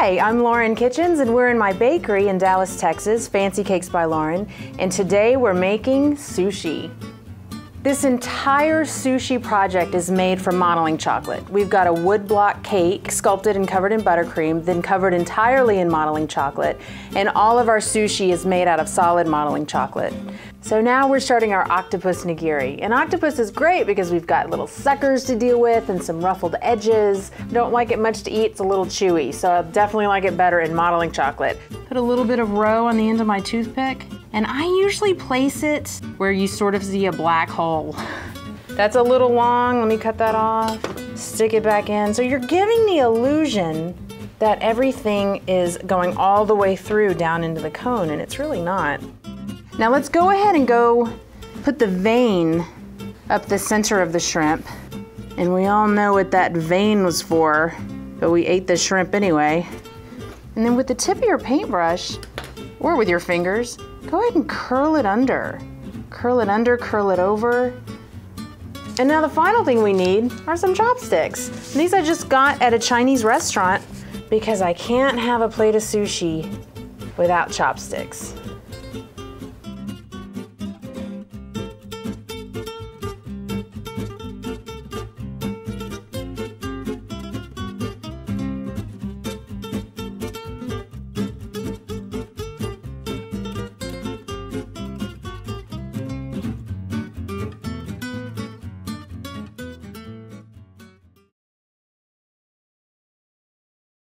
Hi, I'm Lauren Kitchens and we're in my bakery in Dallas, Texas, Fancy Cakes by Lauren, and today we're making sushi. This entire sushi project is made from modeling chocolate. We've got a wood block cake sculpted and covered in buttercream, then covered entirely in modeling chocolate, and all of our sushi is made out of solid modeling chocolate. So now we're starting our octopus nigiri. And octopus is great because we've got little suckers to deal with and some ruffled edges. Don't like it much to eat, it's a little chewy, so I definitely like it better in modeling chocolate. Put a little bit of roe on the end of my toothpick, and I usually place it where you sort of see a black hole. That's a little long, let me cut that off. Stick it back in. So you're giving the illusion that everything is going all the way through down into the cone, and it's really not. Now let's go ahead and go put the vein up the center of the shrimp. And we all know what that vein was for, but we ate the shrimp anyway. And then with the tip of your paintbrush, or with your fingers, go ahead and curl it under. Curl it under, curl it over. And now the final thing we need are some chopsticks. And these I just got at a Chinese restaurant because I can't have a plate of sushi without chopsticks.